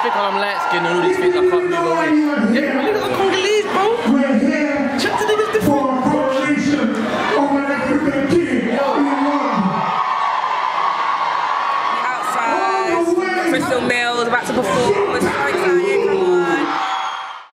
think I'm light skinned and all these things, I can't